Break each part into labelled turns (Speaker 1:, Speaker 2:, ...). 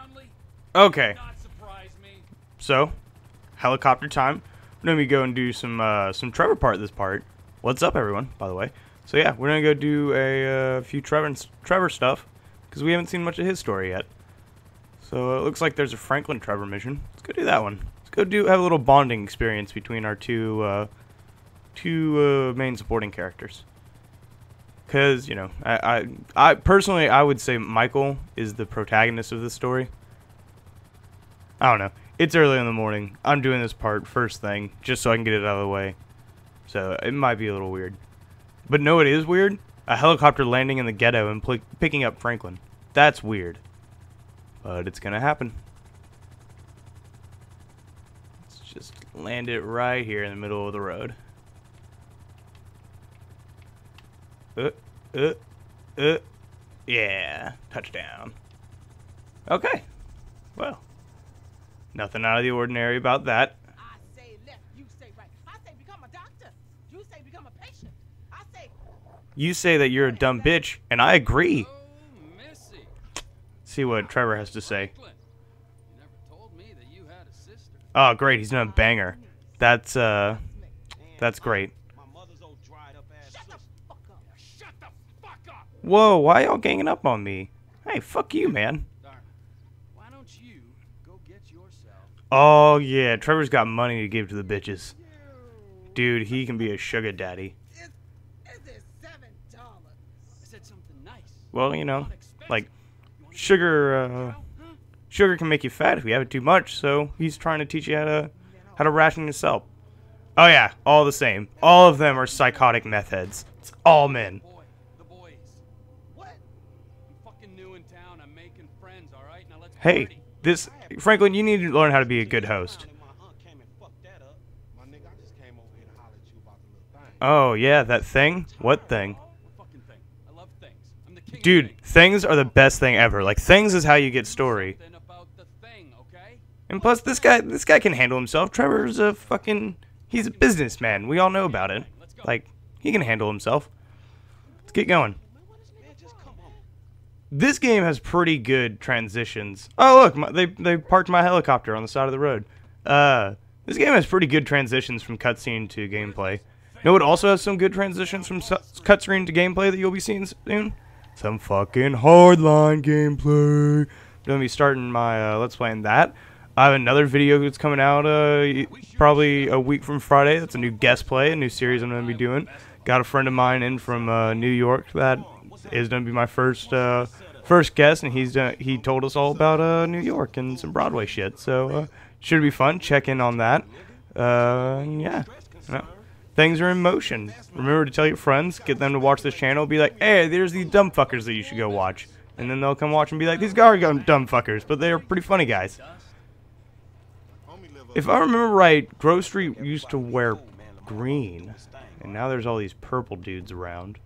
Speaker 1: Okay. So, helicopter time. We're gonna go and do some Trevor part this part. What's up, everyone? By the way. So yeah, we're gonna go do a few Trevor stuff because we haven't seen much of his story yet. So it looks like there's a Franklin Trevor mission. Let's go do that one. Let's go have a little bonding experience between our two main supporting characters. Because, you know, I personally, I would say Michael is the protagonist of this story. I don't know. It's early in the morning. I'm doing this part first thing, just so I can get it out of the way. So, it might be a little weird. But no, it is weird. A helicopter landing in the ghetto and picking up Franklin. That's weird. But it's gonna happen. Let's just land it right here in the middle of the road. Yeah, touchdown. Okay, well, nothing out of the ordinary about that.
Speaker 2: I say left, you say right. I say become a doctor. You say become a patient. I say.
Speaker 1: You say that you're a dumb bitch, and I agree. See what Trevor has to say. Oh, great, he's gonna bang her. That's great. Whoa, why y'all ganging up on me? Hey, fuck you, man.
Speaker 3: Why don't you go get yourself?
Speaker 1: Oh, yeah, Trevor's got money to give to the bitches. Dude, he can be a sugar daddy.
Speaker 2: Is it $7?
Speaker 3: I said something nice.
Speaker 1: Well, you know, like, sugar can make you fat if you have it too much, so he's trying to teach you how to ration yourself. Oh, yeah, all the same. All of them are psychotic meth heads. It's all men. Hey, Franklin, you need to learn how to be a good host. Oh, yeah, that thing? What thing? Dude, things are the best thing ever. Like, things is how you get story. And plus, this guy can handle himself. Trevor's he's a businessman. We all know about it. Like, he can handle himself. Let's get going. This game has pretty good transitions. Oh, look, they parked my helicopter on the side of the road. This game has pretty good transitions from cutscene to gameplay. You know what also has some good transitions from cutscene to gameplay that you'll be seeing soon? Some fucking hardline gameplay. I'm going to be starting my Let's Play in that. I have another video that's coming out probably a week from Friday. That's a new guest play, a new series I'm going to be doing. Got a friend of mine in from New York that is going to be my first guest, and he told us all about New York and some Broadway shit. So should be fun. Check in on that. Yeah, things are in motion. Remember to tell your friends, get them to watch this channel. Be like, hey, there's these dumb fuckers that you should go watch, and then they'll come watch and be like, these guys are dumb fuckers, but they're pretty funny guys. If I remember right, Grove Street used to wear green, and now there's all these purple dudes around.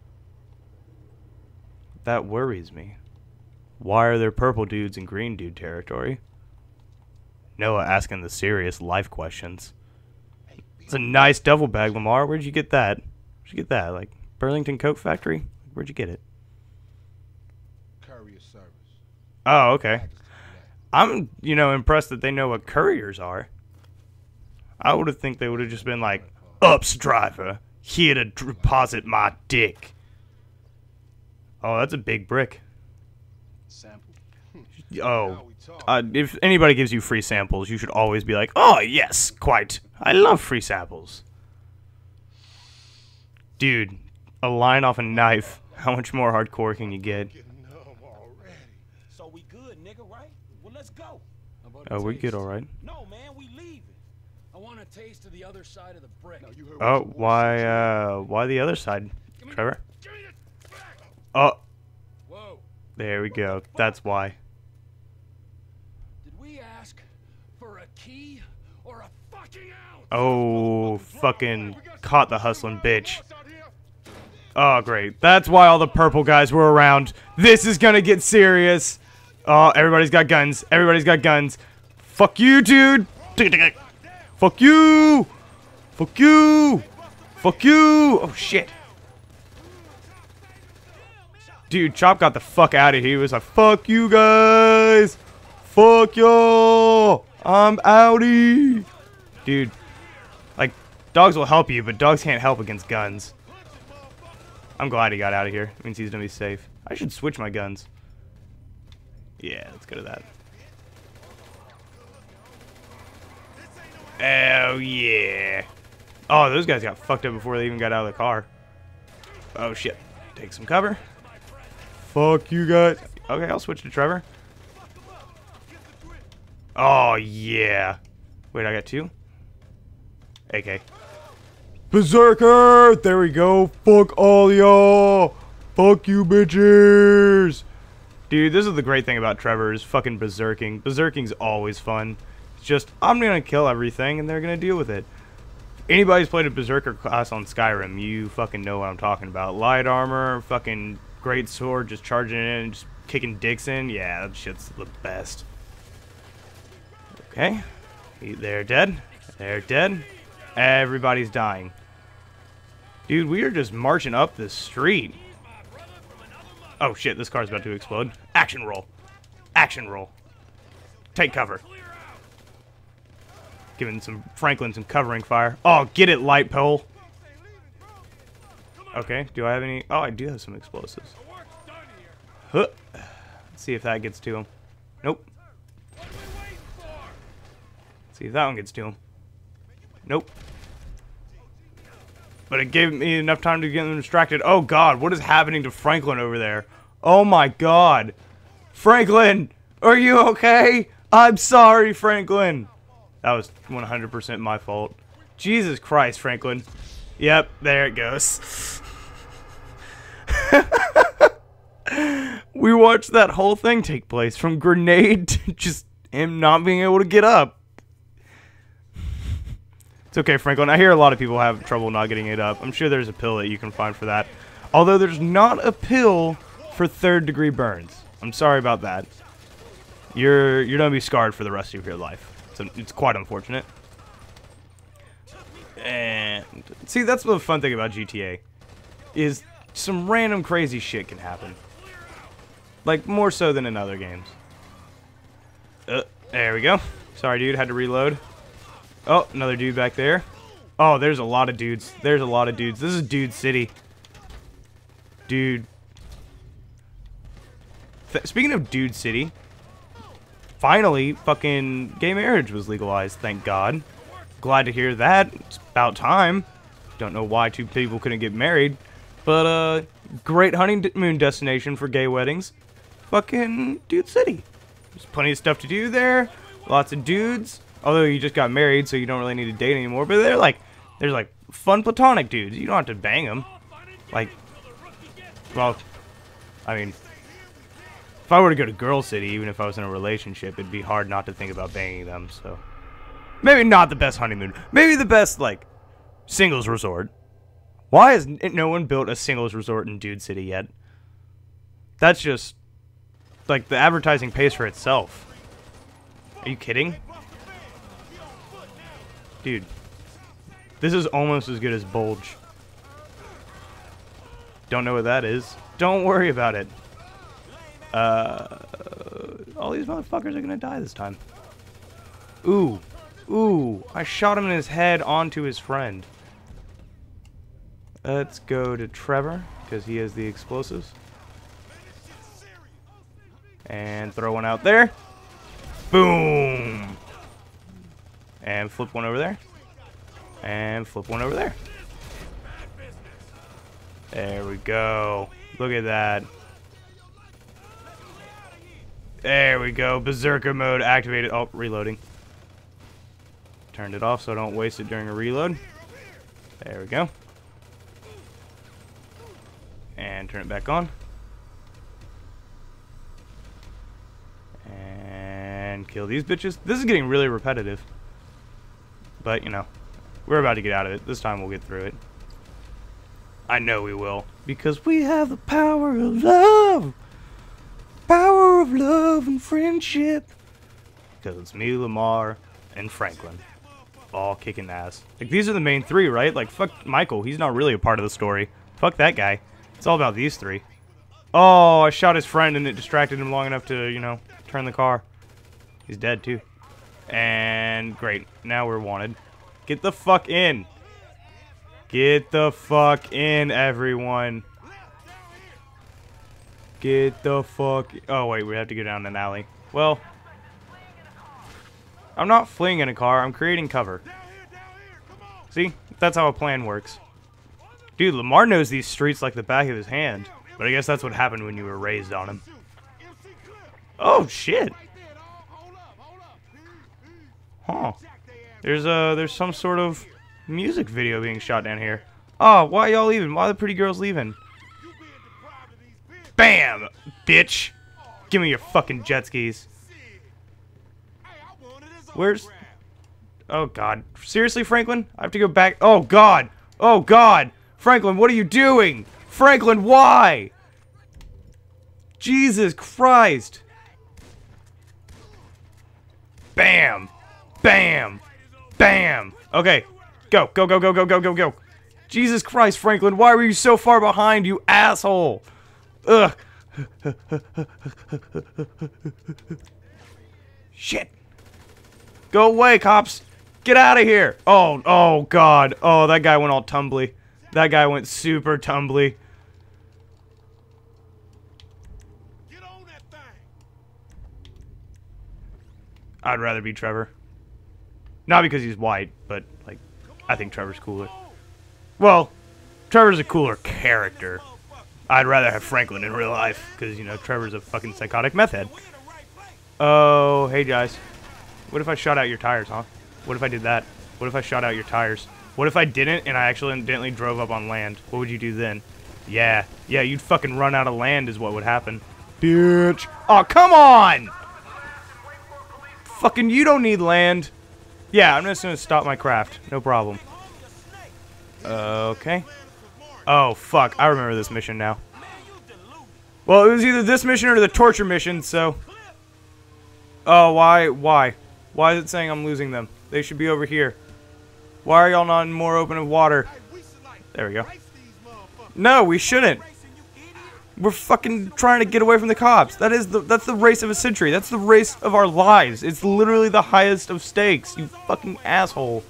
Speaker 1: That worries me. Why are there purple dudes in green dude territory? Noah asking the serious life questions. It's a nice duffel bag, Lamar. Where'd you get that? Where'd you get that? Like, Burlington Coke Factory? Where'd you get it?
Speaker 4: Courier service.
Speaker 1: Oh, okay. I'm, impressed that they know what couriers are. I would have think they would have just been like, "Ups, driver. Here to deposit my dick." Oh, that's a big brick.
Speaker 4: Sample.
Speaker 1: Oh, if anybody gives you free samples, you should always be like, "Oh, yes, quite. I love free samples." Dude, a line off a knife. How much more hardcore can you get?
Speaker 2: So we good, nigga, right? Well, let's go.
Speaker 1: Oh, we're good, all right.
Speaker 2: No, man, we leaving.
Speaker 3: I want a taste of the other side of the brick.
Speaker 1: Oh, why the other side, Trevor? Oh,
Speaker 3: Whoa.
Speaker 1: there we go. That's why.
Speaker 3: Did we ask for a key or a fucking ounce?
Speaker 1: Oh, fucking caught the hustling bitch. Oh, great. That's why all the purple guys were around. This is gonna get serious. Oh, everybody's got guns. Everybody's got guns. Fuck you, dude. Fuck you. Fuck you. Fuck you. Oh, shit. Dude, Chop got the fuck out of here. He was like, fuck you guys. Fuck y'all! I'm outie! Dude, like, dogs will help you, but dogs can't help against guns. I'm glad he got out of here. It means he's gonna be safe. I should switch my guns. Yeah, let's go to that. Oh, yeah. Oh, those guys got fucked up before they even got out of the car. Oh, shit. Take some cover. Fuck you guys. Okay, I'll switch to Trevor. Oh, yeah. Wait, I got 2? AK. Berserker! There we go. Fuck all y'all. Fuck you, bitches. Dude, this is the great thing about Trevor is fucking berserking. Berserking's always fun. It's just, I'm gonna kill everything and they're gonna deal with it. Anybody's played a Berserker class on Skyrim, you fucking know what I'm talking about. Light armor, fucking great sword, just charging in, just kicking dicks in. Yeah, that shit's the best. Okay. They're dead. They're dead. Everybody's dying. Dude, we are just marching up the street. Oh shit, this car's about to explode. Action roll. Action roll. Take cover. Giving some Franklin some covering fire. Oh, get it, light pole. Okay, do I have any? Oh, I do have some explosives. Huh. Let's see if that gets to him. Nope. Let's see if that one gets to him. Nope. But it gave me enough time to get them distracted. Oh god, what is happening to Franklin over there? Oh my god. Franklin, are you okay? I'm sorry, Franklin. That was 100% my fault. Jesus Christ, Franklin. Yep, there it goes. We watched that whole thing take place from grenade to just him not being able to get up. It's okay, Franklin. I hear a lot of people have trouble not getting it up. I'm sure there's a pill that you can find for that. Although there's not a pill for 3rd-degree burns. I'm sorry about that. You're gonna be scarred for the rest of your life. So it's quite unfortunate. And see, that's the fun thing about GTA. Is some random crazy shit can happen. Like, more so than in other games. There we go. Sorry, dude. Had to reload. Oh, another dude back there. Oh, there's a lot of dudes. There's a lot of dudes. This is Dude City. Dude. Speaking of Dude City, finally, fucking gay marriage was legalized, thank God. Glad to hear that. It's about time. Don't know why 2 people couldn't get married. But, great honeymoon destination for gay weddings. Fucking Dude City. There's plenty of stuff to do there. Lots of dudes. Although you just got married, so you don't really need to date anymore. But there's like fun platonic dudes. You don't have to bang them. Like, well, I mean, if I were to go to Girl City, even if I was in a relationship, it'd be hard not to think about banging them. So maybe not the best honeymoon. Maybe the best, like, singles resort. Why has no one built a singles resort in Dude City yet? That's just, like, the advertising pays for itself. Are you kidding? Dude, this is almost as good as Bulge. Don't know what that is. Don't worry about it. All these motherfuckers are gonna die this time. Ooh. Ooh. I shot him in his head onto his friend. Let's go to Trevor, because he has the explosives. And throw one out there. Boom! And flip one over there. And flip one over there. There we go. Look at that. There we go. Berserker mode activated. Oh, reloading. Turned it off so I don't waste it during a reload. There we go. And turn it back on. And kill these bitches. This is getting really repetitive. But, you know, we're about to get out of it. This time we'll get through it. I know we will. Because we have the power of love. Power of love and friendship. Because it's me, Lamar, and Franklin. All kicking ass. Like, these are the main 3, right? Like, fuck Michael. He's not really a part of the story. Fuck that guy. It's all about these 3. Oh, I shot his friend and it distracted him long enough to, you know, turn the car. He's dead, too. And great. Now we're wanted. Get the fuck in. Get the fuck in, everyone. Get the fuck... Oh, wait. We have to go down an alley. Well, I'm not fleeing in a car. I'm creating cover. See? That's how a plan works. Dude, Lamar knows these streets like the back of his hand. But I guess that's what happened when you were raised on him. Oh, shit. Huh. There's some sort of music video being shot down here. Oh, why y'all leaving? Why are the pretty girls leaving? Bam! Bitch! Give me your fucking jet skis. Where's... Oh, God. Seriously, Franklin? I have to go back... Oh, God! Oh, God! Franklin, what are you doing? Franklin, why? Jesus Christ! Bam! Bam! Bam! Okay. Go, go, go, go, go, go, go, go. Jesus Christ, Franklin, why were you so far behind, you asshole? Ugh. Shit. Go away, cops. Get out of here. Oh, oh, God. Oh, that guy went all tumbly. That guy went super tumbly.
Speaker 5: Get on that thing.
Speaker 1: I'd rather be Trevor. Not because he's white, but, like, I think Trevor's cooler. Well, Trevor's a cooler character. I'd rather have Franklin in real life, because, you know, Trevor's a fucking psychotic meth head. Oh, hey, guys. What if I shot out your tires, huh? What if I did that? What if I shot out your tires? What if I didn't, and I accidentally drove up on land? What would you do then? Yeah, you'd fucking run out of land is what would happen. Bitch. Oh, come on! Fucking, you don't need land. Yeah, I'm just gonna stop my craft. No problem. Okay. Oh, fuck. I remember this mission now. Well, it was either this mission or the torture mission, so... Oh, why? Why is it saying I'm losing them? They should be over here. Why are y'all not in more open of water? There we go. No, we shouldn't. We're fucking trying to get away from the cops. That's the race of a century. That's the race of our lives. It's literally the highest of stakes, you fucking asshole.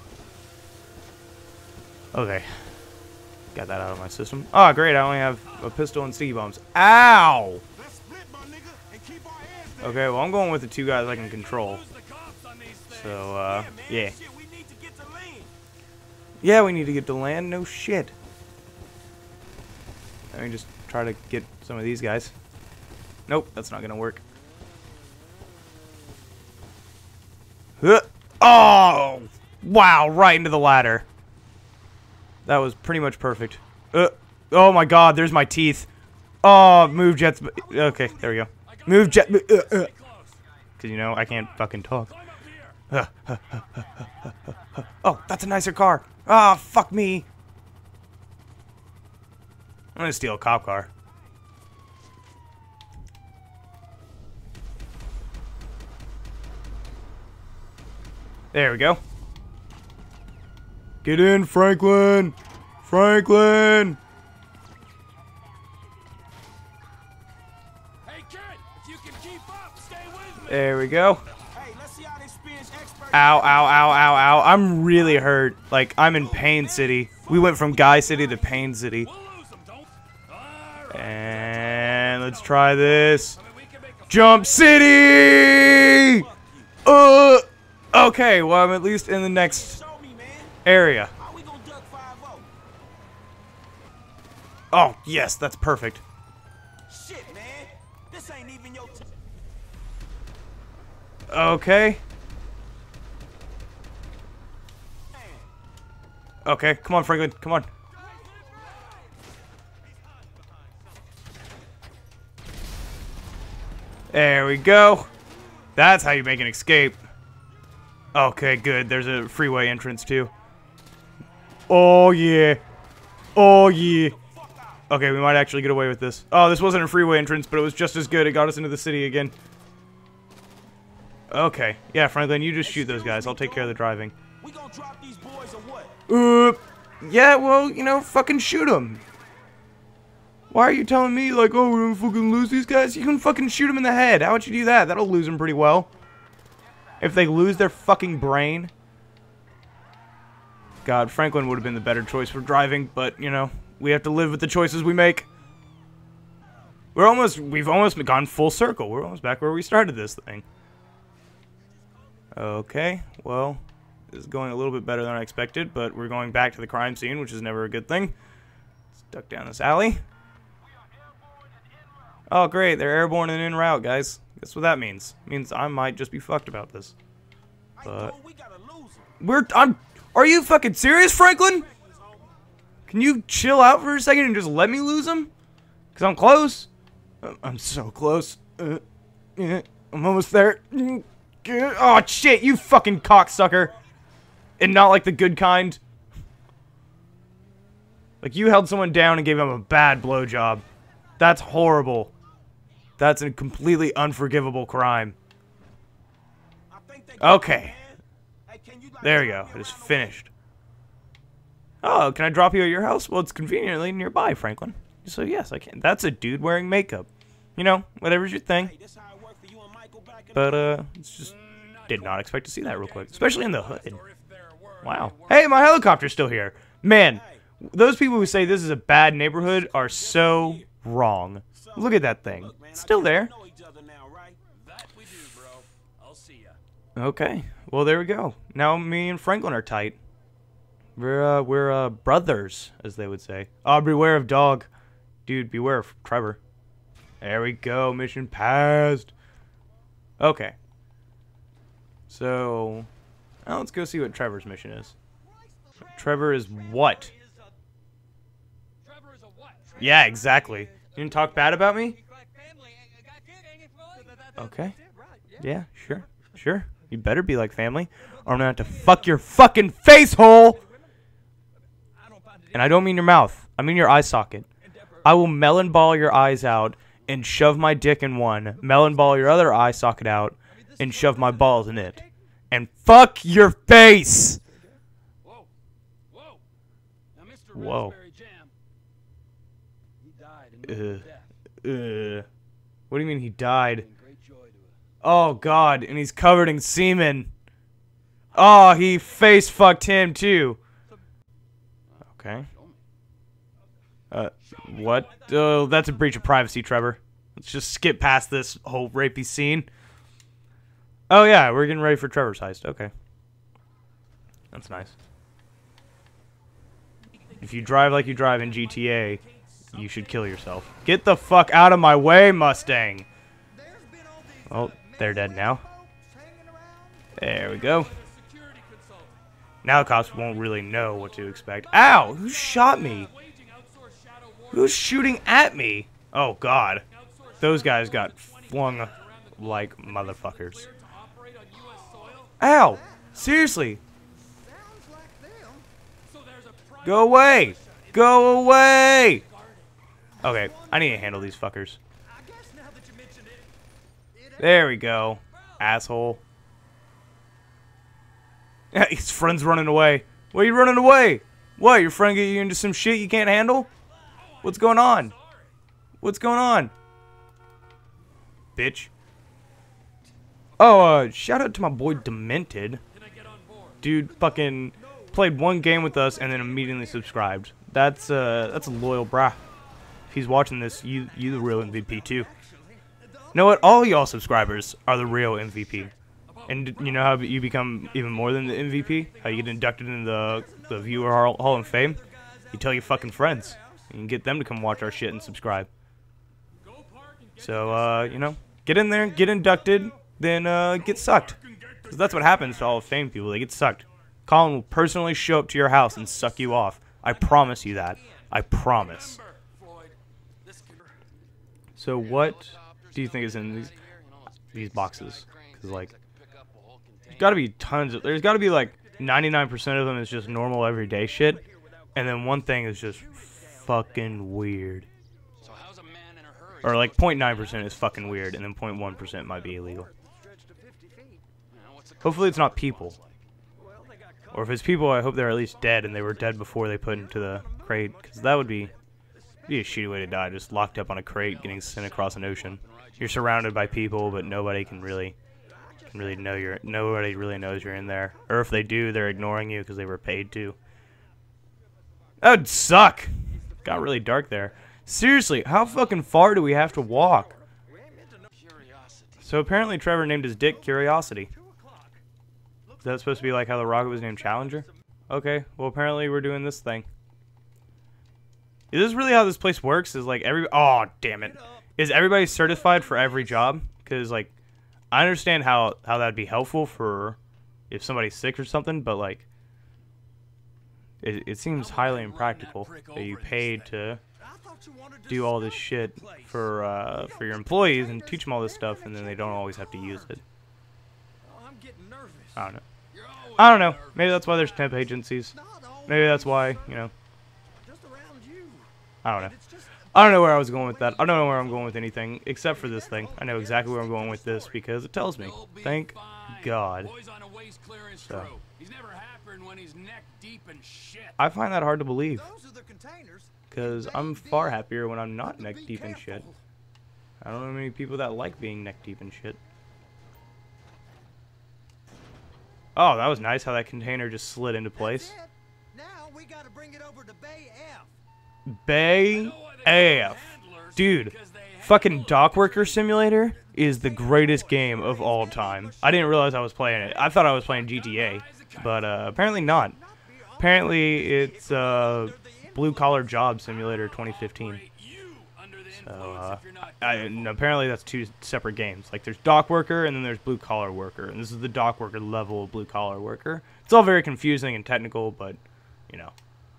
Speaker 1: Okay. Got that out of my system. Oh, great. I only have a pistol and sticky bombs. Ow! Okay, well, I'm going with the two guys I can control. So, yeah. Yeah, we need to get to land. No shit. Let me just try to get some of these guys. Nope, that's not gonna work. Oh! Wow, right into the ladder. That was pretty much perfect. Oh my god, there's my teeth. Oh, move jets. Okay, there we go. Move jet. Because, you know, I can't fucking talk. Oh, that's a nicer car. Ah, fuck me. I'm gonna steal a cop car. There we go. Get in, Franklin! Franklin!
Speaker 3: Hey, kid, if you can keep up, stay with me.
Speaker 1: There we go.
Speaker 5: Hey, let's see how they experience expert.
Speaker 1: Ow, ow, ow, ow, ow. I'm really hurt. Like, I'm in Pain City. We went from Guy City to Pain City.
Speaker 3: We'll lose them, don't. All right.
Speaker 1: And let's try this. Jump City! Okay, well, I'm at least in the next
Speaker 5: Show me, man.
Speaker 1: area.
Speaker 5: How we gonna duck 5-0?
Speaker 1: Oh, yes, that's perfect.
Speaker 5: Shit, man. This ain't even your
Speaker 1: Okay. Okay, come on, Franklin, come on. There we go. That's how you make an escape. Okay, good. There's a freeway entrance, too. Oh, yeah. Oh, yeah. Okay, we might actually get away with this. Oh, this wasn't a freeway entrance, but it was just as good. It got us into the city again. Okay. Yeah, Franklin, you just shoot those guys. I'll take care of the driving.
Speaker 5: We gonna drop these boys or what?
Speaker 1: Yeah, well, you know, fucking shoot them. Why are you telling me, like, oh, we're gonna fucking lose these guys? You can fucking shoot them in the head. How would you do that? That'll lose them pretty well. if they lose their fucking brain. God, Franklin would have been the better choice for driving, but, you know, we have to live with the choices we make. We've almost gone full circle. We're almost back where we started this thing. Okay, well, this is going a little bit better than I expected, but we're going back to the crime scene, which is never a good thing. Let's duck down this alley. Oh, great, they're airborne and en route, guys. Guess what that means? It means I might just be fucked about this. But are you fucking serious, Franklin? Can you chill out for a second and just let me lose him? Because I'm close. I'm so close. Yeah, I'm almost there. Oh, shit, you fucking cocksucker. And not like the good kind. Like, you held someone down and gave him a bad blowjob. That's horrible. That's a completely unforgivable crime. Okay. There we go. It is finished. Oh, can I drop you at your house? Well, it's conveniently nearby, Franklin. So, yes, I can. That's a dude wearing makeup. You know, whatever's your thing. But, it's just... did not expect to see that real quick. Especially in the hood. Wow. Hey, my helicopter's still here. Man, those people who say this is a bad neighborhood are so wrong. Look at that thing. It's still there. Okay. Well, there we go. Now me and Franklin are tight. We're brothers, as they would say. Oh, beware of dog. Dude, beware of Trevor. There we go. Mission passed. Okay. So, now let's go see what Trevor's mission is. Trevor is what? Yeah, exactly. You didn't talk bad about me? Okay. Yeah, sure. Sure. You better be like family, or I'm gonna have to fuck your fucking face hole! And I don't mean your mouth. I mean your eye socket. I will melon ball your eyes out and shove my dick in one, melon ball your other eye socket out, and shove my balls in it. And fuck your face!
Speaker 3: Whoa. Whoa. Now, Mr.
Speaker 1: Whoa.
Speaker 3: Raspberry Jam, he died in death.
Speaker 1: What do you mean he died?
Speaker 3: Great joy to us.
Speaker 1: Oh, God, and he's covered in semen. Oh, he face-fucked him, too. Okay. What? Oh, that's a breach of privacy, Trevor. Let's just skip past this whole rapey scene. Oh, yeah, we're getting ready for Trevor's heist. Okay. That's nice. If you drive like you drive in GTA, you should kill yourself. Get the fuck out of my way, Mustang! Oh, they're dead now. There we go. Now cops won't really know what to expect. Ow! Who shot me? Who's shooting at me? Oh, God. Those guys got flung like motherfuckers. Ow! Seriously! Go away! Go away! Okay, I need to handle these fuckers. There we go. Asshole. His friend's running away. Why are you running away? What, your friend get you into some shit you can't handle? What's going on? What's going on? Bitch. Oh, shout out to my boy Demented. Dude fucking played one game with us and then immediately subscribed. That's a loyal brah. If he's watching this, you the real MVP too. You know what? All y'all subscribers are the real MVP. And you know how you become even more than the MVP? How you get inducted into the Viewer Hall of Fame? You tell your fucking friends. You can get them to come watch our shit and subscribe. So, you know, get in there, get inducted, then get sucked. Because that's what happens to Hall of Fame people. They get sucked. Colin will personally show up to your house and suck you off. I promise you that. I promise. So what do you think is in these boxes? Because, like, there's got to be tons of... There's got to be, like, 99% of them is just normal everyday shit. And then one thing is just fucking weird. Or, like, 0.9% is fucking weird, and then 0.1% might be illegal. Hopefully it's not people. Or if it's people, I hope they're at least dead, and they were dead before they put into the crate. Because that would be a shitty way to die, just locked up on a crate, getting sent across an ocean. You're surrounded by people, but nobody can really Really know nobody really knows you're in there, or if they do, they're ignoring you because they were paid to. That would suck. Got really dark there. Seriously, how fucking far do we have to walk? So apparently Trevor named his dick Curiosity. Is that supposed to be like how the rocket was named Challenger? Okay, well apparently we're doing this thing. Is this really how this place works? Is like oh damn it. Is everybody certified for every job? Because like I understand how that'd be helpful for if somebody's sick or something, but like it seems highly impractical that you paid to do all this shit for your employees and teach them all this stuff, and then they don't always have to use it. I don't know. I don't know. Maybe that's why there's temp agencies. Maybe that's why, you know. I don't know. I don't know where I was going with that. I don't know where I'm going with anything except for this thing. I know exactly where I'm going with this because it tells me. Thank God. So. I find that hard to believe. Because I'm far happier when I'm not neck deep in shit. I don't know many people that like being neck deep in shit. Oh, that was nice how that container just slid into place.
Speaker 6: Now we gotta bring it over to Bay F.
Speaker 1: Bay F. Dude, fucking Dock Worker Simulator is the greatest game of all time. I didn't realize I was playing it. I thought I was playing GTA, but apparently not. Apparently it's Blue Collar Job Simulator 2015. So, and apparently that's two separate games. Like, there's Dock Worker, and then there's Blue Collar Worker. And this is the Dock Worker level of Blue Collar Worker. It's all very confusing and technical, but, you know.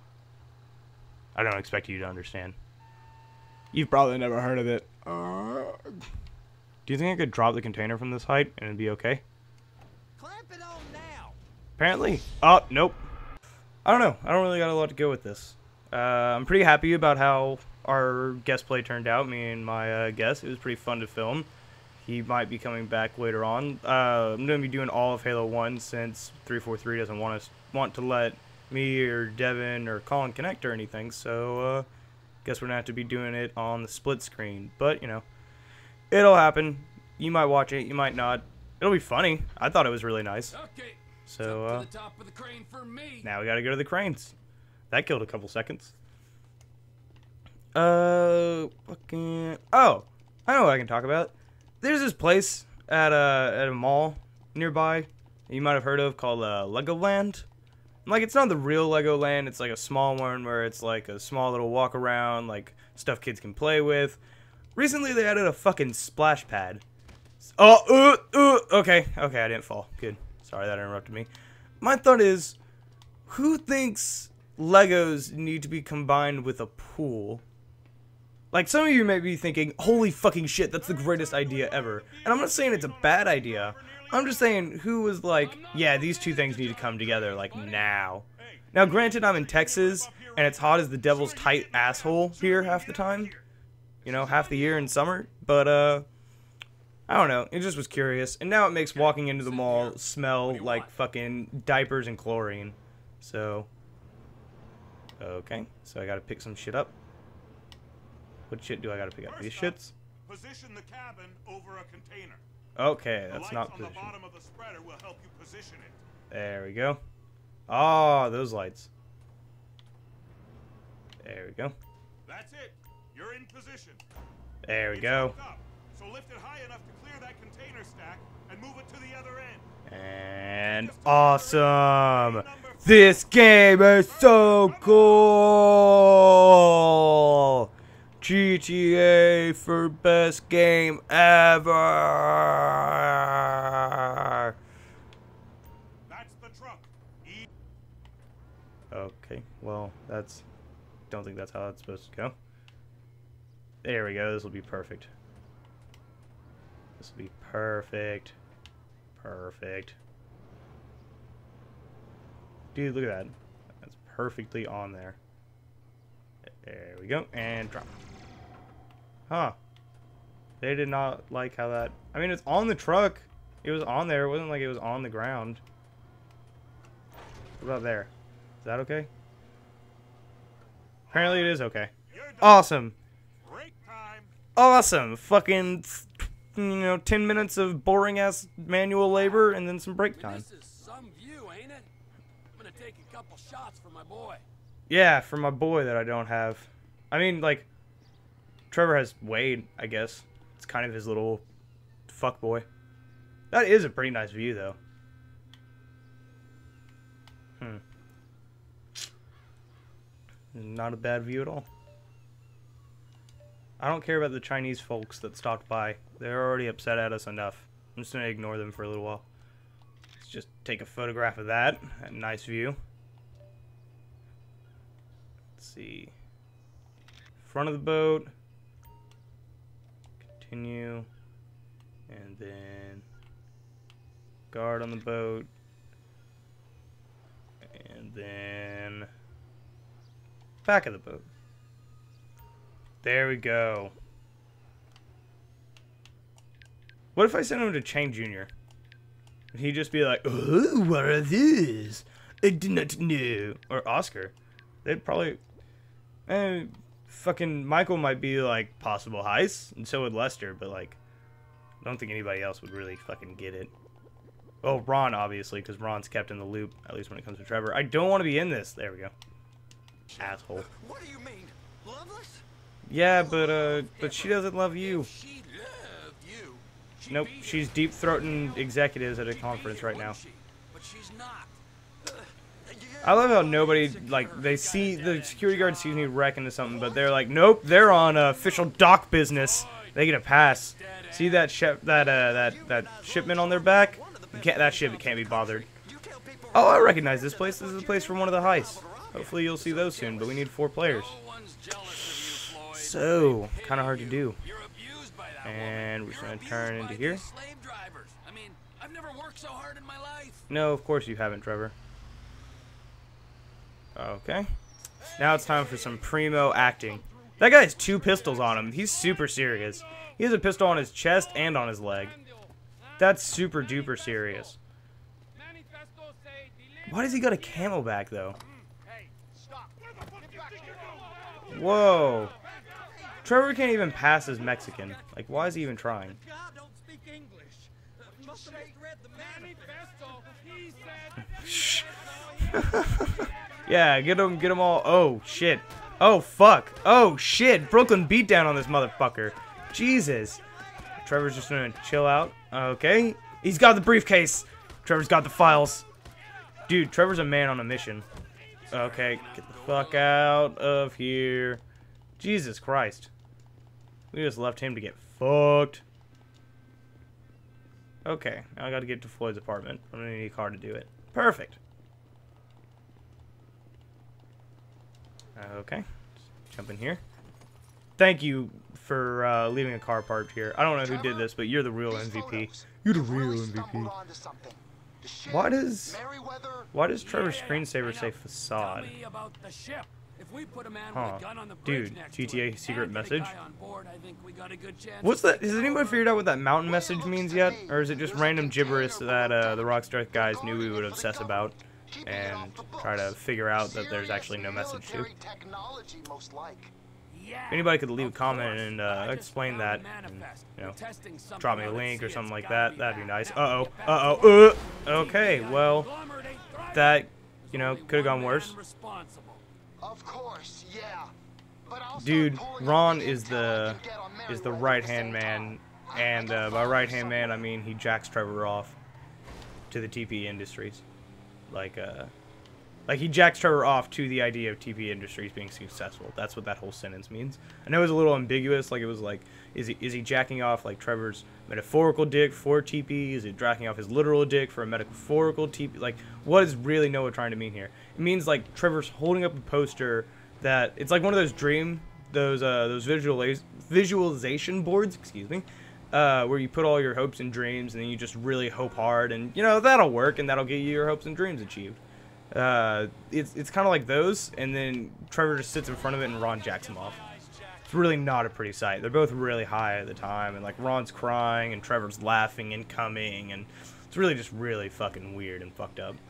Speaker 1: I don't expect you to understand. You've probably never heard of it. Do you think I could drop the container from this height, and it'd be okay?
Speaker 6: Clamp it on now.
Speaker 1: Apparently. Oh, nope. I don't know. I don't really got a lot to go with this. I'm pretty happy about how our guest play turned out, me and my guest. It was pretty fun to film. He might be coming back later on. I'm going to be doing all of Halo 1 since 343 doesn't want to let me or Devin or Colin connect or anything, so guess we're going to have to be doing it on the split screen. But, you know, it'll happen. You might watch it, you might not. It'll be funny. I thought it was really nice.
Speaker 3: Okay.
Speaker 1: So,
Speaker 3: to the top of the crane for me.
Speaker 1: Now we got to go to the cranes. That killed a couple seconds. Fucking... Oh, I know what I can talk about. There's this place at a mall nearby that you might have heard of called Legoland. Like, it's not the real Legoland. It's like a small one where it's like a small little walk around, like stuff kids can play with. Recently, they added a fucking splash pad. Oh, okay, I didn't fall. Good. Sorry, that interrupted me. My thought is, who thinks Legos need to be combined with a pool? Like, some of you may be thinking, holy fucking shit, that's the greatest idea ever. And I'm not saying it's a bad idea. I'm just saying, who was like, yeah, these two things need to come together, like, now. Now, granted, I'm in Texas, and it's hot as the devil's tight asshole here half the time. You know, half the year in summer. But, I don't know. It just was curious. And now it makes walking into the mall smell like fucking diapers and chlorine. So, okay. So I gotta pick some shit up. What shit do I gotta pick up? These shits?
Speaker 5: Position the cabin over a container.
Speaker 1: Okay, that's not
Speaker 5: The lights on
Speaker 1: position.
Speaker 5: the bottom of the spreader will help you position it.
Speaker 1: There we go. Oh, those lights. There we go.
Speaker 5: That's it. You're in position.
Speaker 1: There we
Speaker 5: It's
Speaker 1: go.
Speaker 5: hooked up, so lift it high enough to clear that container stack and move it to the other end.
Speaker 1: And awesome. This game is so cool. GTA for best game ever.
Speaker 5: That's the truck.
Speaker 1: Okay, well, don't think that's how it's supposed to go. There we go, this will be perfect. This will be perfect. Perfect. Dude, look at that. That's perfectly on there. There we go, and drop. Huh. They did not like how that... I mean, it's on the truck. It was on there. It wasn't like it was on the ground. What about there? Is that okay? Apparently it is okay. Awesome.
Speaker 5: Break time.
Speaker 1: Awesome. Fucking 10 minutes of boring ass manual labor and then some break time.
Speaker 3: This is some view, ain't it? I'm gonna take a couple shots for my boy.
Speaker 1: Yeah, for my boy that I don't have. I mean, like, Trevor has Wade, I guess. It's kind of his little fuck boy. That is a pretty nice view, though. Not a bad view at all. I don't care about the Chinese folks that stopped by. They're already upset at us enough. I'm just going to ignore them for a little while. Let's just take a photograph of that. A nice view. Let's see. Front of the boat. Continue. And then guard on the boat. And then back of the boat. There we go. What if I sent him to Chang Jr.? Would he just be like, "Oh, what are these? I did not know." Or Oscar. They'd probably... fucking Michael might be like, possible heist, and so would Lester, but like, I don't think anybody else would really fucking get it. Oh, Ron, obviously, because Ron's kept in the loop, at least when it comes to Trevor. I don't want to be in this. There we go. Asshole.
Speaker 6: What do you mean? Loveless?
Speaker 1: Yeah, but she doesn't love you.
Speaker 3: She loved you.
Speaker 1: Nope, she's deep-throating executives at a conference right now.
Speaker 3: But she's not.
Speaker 1: I love how nobody, like, they see, the security guard sees me wreck into something, but they're like, nope, they're on official dock business. They get a pass. See that that shipment on their back? That ship can't be bothered. Oh, I recognize this place. This is the place from one of the heists. Hopefully you'll see those soon, but we need 4 players. So, kind of hard to do. And we're just going to turn into here.
Speaker 3: I mean, I've never worked so hard in my life.
Speaker 1: No, of course you haven't, Trevor. Okay. Now it's time for some primo acting. That guy has 2 pistols on him. He's super serious. He has a pistol on his chest and on his leg. That's super duper serious. Why does he got a camelback, though? Whoa. Trevor can't even pass as Mexican. Like, why is he even trying?
Speaker 6: God don't speak English. Must have misread the
Speaker 1: Shh. Yeah, get them all. Oh, shit. Oh, fuck. Oh, shit. Brooklyn beatdown on this motherfucker. Jesus. Trevor's just gonna chill out. Okay. He's got the briefcase. Trevor's got the files. Dude, Trevor's a man on a mission. Okay, get the fuck out of here. Jesus Christ. We just left him to get fucked. Okay, now I gotta get to Floyd's apartment. I'm gonna need a car to do it. Perfect. Okay, let's jump in here. Thank you for leaving a car parked here. I don't know who did this, but you're the real MVP. You're the real MVP. Why does Trevor's screensaver say facade?
Speaker 3: Tell me about the ship. If we put a man
Speaker 1: Huh.
Speaker 3: with a gun on the bridge
Speaker 1: Dude,
Speaker 3: next to
Speaker 1: GTA
Speaker 3: it
Speaker 1: secret
Speaker 3: and get a
Speaker 1: message?
Speaker 3: guy on board, I think we got a good chance
Speaker 1: What's
Speaker 3: of
Speaker 1: that? Has anybody figured out what that mountain message means yet? Or is it just random gibberish that the Rockstar guys knew we would obsess about and try to figure out that there's actually no message to?
Speaker 3: Yeah.
Speaker 1: If anybody could leave a comment and explain that, and, you know, drop me a link or something like that, that'd be nice. Okay, well, that, you know, could have gone worse.
Speaker 6: Of course, yeah. But
Speaker 1: Dude, Ron is the right-hand man, and by right-hand man, I mean he jacks Trevor off to the TP Industries. Like he jacks Trevor off to the idea of TP Industries being successful. That's what that whole sentence means. I know it was a little ambiguous. Like it was like, is he jacking off like Trevor's metaphorical dick for TP? Is it jacking off his literal dick for a metaphorical TP? Like, what is really Noah trying to mean here? It means like Trevor's holding up a poster that it's like one of those visualization boards. Excuse me. Where you put all your hopes and dreams, and then you just really hope hard, and you know that'll work, and that'll get you your hopes and dreams achieved. It's kind of like those, and then Trevor just sits in front of it, and Ron jacks him off. It's really not a pretty sight. They're both really high at the time, and like Ron's crying, and Trevor's laughing and coming, and it's really just really fucking weird and fucked up.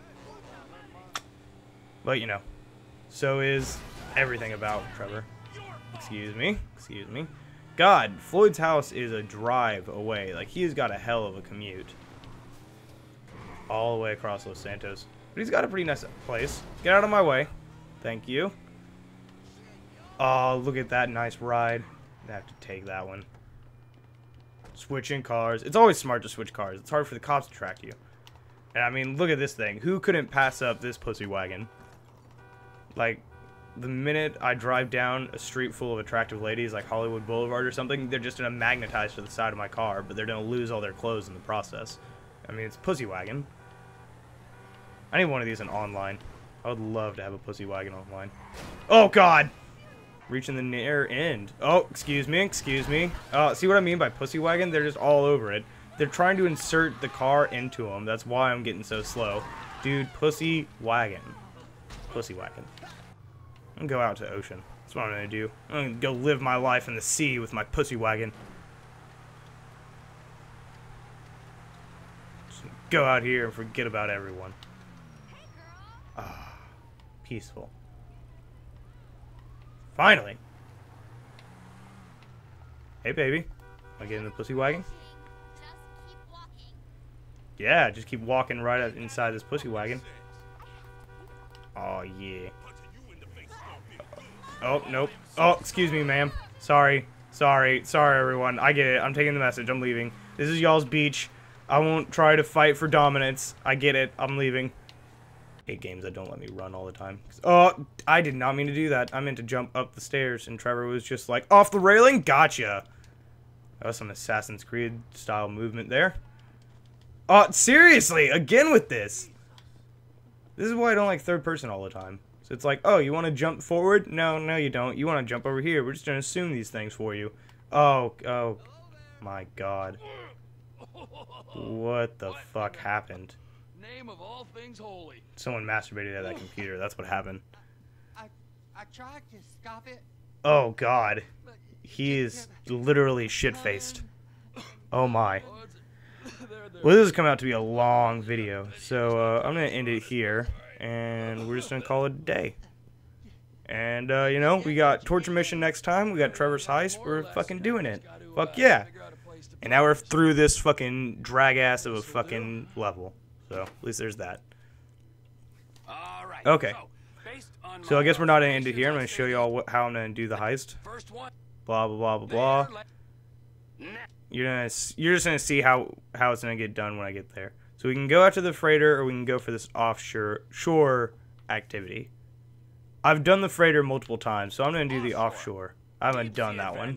Speaker 1: But you know, so is everything about Trevor. Excuse me. God, Floyd's house is a drive away. Like, he's got a hell of a commute. All the way across Los Santos. But he's got a pretty nice place. Get out of my way. Thank you. Oh, look at that nice ride. I have to take that one. Switching cars. It's always smart to switch cars. It's hard for the cops to track you. And I mean, look at this thing. Who couldn't pass up this pussy wagon? Like, the minute I drive down a street full of attractive ladies like Hollywood Boulevard or something, they're just gonna magnetize to the side of my car, but they're gonna lose all their clothes in the process. I mean, it's pussy wagon. I need one of these in online. I would love to have a pussy wagon online. Oh, God! Reaching the near end. Oh, excuse me, excuse me. See what I mean by pussy wagon? They're just all over it. They're trying to insert the car into them. That's why I'm getting so slow. Dude, pussy wagon. Pussy wagon. I'm gonna go out to the ocean. That's what I'm gonna do. I'm gonna go live my life in the sea with my pussy wagon. Just go out here and forget about everyone. Ah, peaceful. Finally. Hey, baby. Wanna get in the pussy wagon? Yeah, just keep walking right up inside this pussy wagon. Oh, yeah. Oh, nope. Oh, excuse me, ma'am. Sorry. Sorry, everyone. I get it. I'm taking the message. I'm leaving. This is y'all's beach. I won't try to fight for dominance. I get it. I'm leaving. I hate games that don't let me run all the time. Oh, I did not mean to do that. I meant to jump up the stairs, and Trevor was just like, off the railing? Gotcha. That was some Assassin's Creed style movement there. Oh, seriously, again with this. This is why I don't like third person all the time. So it's like, oh, you want to jump forward? No, no, you don't. You want to jump over here. We're just going to assume these things for you. Oh, my God. What the fuck happened?
Speaker 3: Name of all things holy.
Speaker 1: Someone masturbated at that computer. That's what happened.
Speaker 6: I tried to stop it.
Speaker 1: Oh, God. He is literally shit-faced. Oh, my. Well, this has come out to be a long video, so I'm going to end it here, and we're just going to call it a day. And, you know, we got Torture Mission next time, we got Trevor's Heist, we're fucking doing it. Fuck yeah. And now we're through this fucking drag-ass of a fucking level. So, at least there's that. Okay. So, I guess we're not going to end it here. I'm going to show you all how I'm going to do the heist. Blah, blah, blah, blah, blah. You're just gonna see how it's gonna get done when I get there. So we can go after the freighter, or we can go for this shore activity. I've done the freighter multiple times, so I'm gonna do the offshore. I haven't done that one.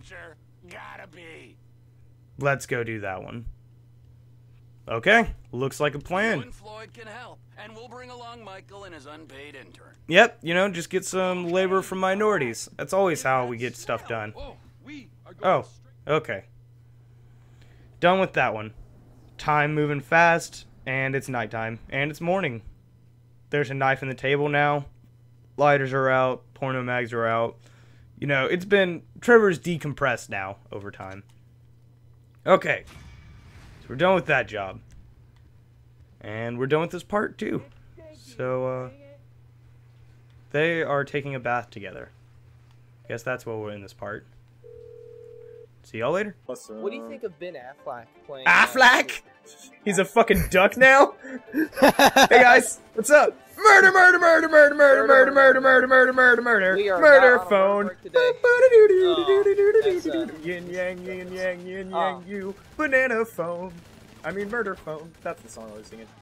Speaker 1: Let's go do that one. Okay, looks like a plan.
Speaker 3: You and Floyd can help, and we'll bring along Michael and his unpaid intern.
Speaker 1: Yep, you know, just get some labor from minorities. That's always how we get stuff done. Oh, okay. Done with that one. Time moving fast, and it's nighttime, and it's morning. There's a knife in the table now. Lighters are out. Porno mags are out. You know, it's been... Trevor's decompressed now over time. Okay. So we're done with that job. And we're done with this part, too. So, they are taking a bath together. Guess that's why we're in this part. See y'all later.
Speaker 7: What do you think of Ben Affleck playing?
Speaker 1: Affleck? He's a fucking duck now? Hey guys, what's up? Murder, murder, murder, murder, murder, murder, murder, murder, murder, murder, murder.
Speaker 7: We are
Speaker 1: murder
Speaker 7: not on
Speaker 1: phone.
Speaker 7: work today.
Speaker 1: Yin yang, yin yang, yin yang, you. Banana phone. I mean murder phone. That's the song I was singing.